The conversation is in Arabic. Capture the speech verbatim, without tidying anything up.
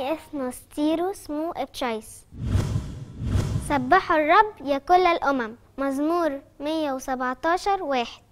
إثنوس تيروس مو إبتشايس. سبحوا الرب يا كل الأمم. مزمور مية وسبعتاشر واحد.